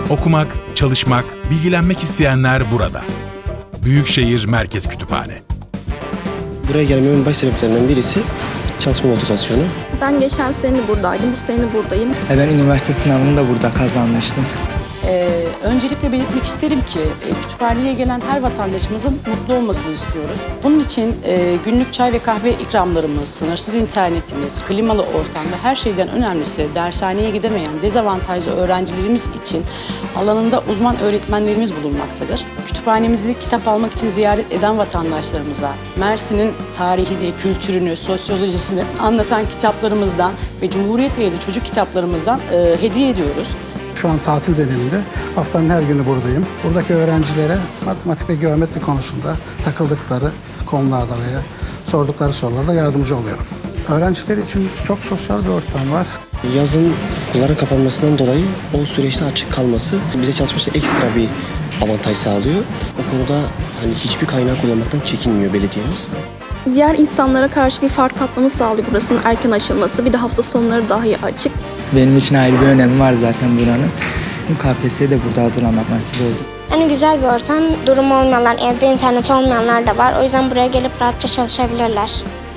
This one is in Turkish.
Okumak, çalışmak, bilgilenmek isteyenler burada. Büyükşehir Merkez Kütüphane. Buraya gelmemin baş sebeplerinden birisi çalışma motivasyonu. Ben geçen sene buradaydım, bu sene buradayım. Ben üniversite sınavını da burada kazanmıştım. Öncelikle belirtmek isterim ki kütüphaneye gelen her vatandaşımızın mutlu olmasını istiyoruz. Bunun için günlük çay ve kahve ikramlarımız, sınırsız internetimiz, klimalı ortam ve her şeyden önemlisi dershaneye gidemeyen dezavantajlı öğrencilerimiz için alanında uzman öğretmenlerimiz bulunmaktadır. Kütüphanemizi kitap almak için ziyaret eden vatandaşlarımıza Mersin'in tarihini, kültürünü, sosyolojisini anlatan kitaplarımızdan ve Cumhuriyet'le ilgili çocuk kitaplarımızdan hediye ediyoruz. Şu an tatil döneminde haftanın her günü buradayım. Buradaki öğrencilere matematik ve geometri konusunda takıldıkları konularda veya sordukları sorularda yardımcı oluyorum. Öğrenciler için çok sosyal bir ortam var. Yazın okulların kapanmasından dolayı o süreçte açık kalması bize çalışmışta ekstra bir avantaj sağlıyor. O konuda hani hiçbir kaynağı kullanmaktan çekinmiyor belediyemiz. Diğer insanlara karşı bir fark katmanı sağlıyor burasının erken açılması. Bir de hafta sonları dahi açık. Benim için ayrı bir önemi var zaten buranın. KPSS'ye de burada hazırlanmak nasip oldu. Hani güzel bir ortam, durumu olmayanlar, evde internet olmayanlar da var. O yüzden buraya gelip rahatça çalışabilirler.